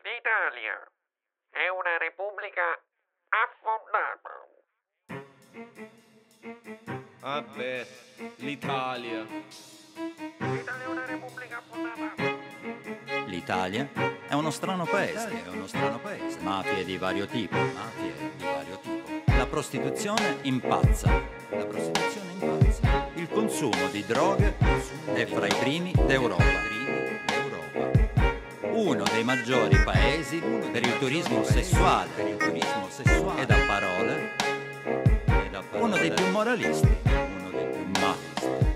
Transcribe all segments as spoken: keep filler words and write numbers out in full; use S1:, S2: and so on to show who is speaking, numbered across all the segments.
S1: L'Italia è una repubblica affondata.
S2: Vabbè, l'Italia.
S1: L'Italia è una repubblica affondata.
S3: L'Italia è uno strano paese, è uno strano paese. Mafie di vario tipo, mafie di vario tipo. La prostituzione impazza, la prostituzione impazza. Il consumo di droghe è fra i primi d'Europa. Uno dei maggiori paesi per il turismo sessuale, per il turismo sessuale. E da parole, e da parole uno dei più moralisti, uno dei più moralisti.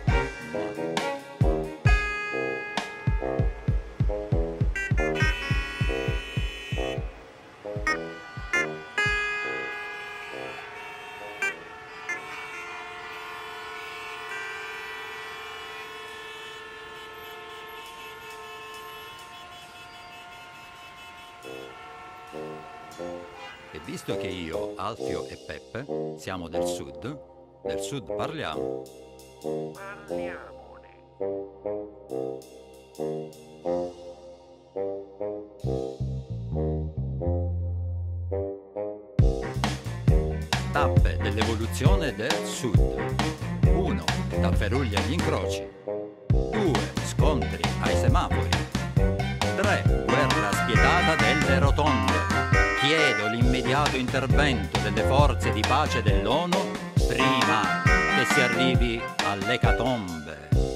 S3: E visto che io, Alfio e Peppe siamo del sud, del sud parliamo.
S1: Parliamone.
S3: Tappe dell'evoluzione del sud. uno. Tafferugli agli incroci. due. Scontri ai semafori. tre. Guerra spietata delle rotonde. Chiedo l'immediato intervento delle forze di pace dell'ONU prima che si arrivi all'ecatombe.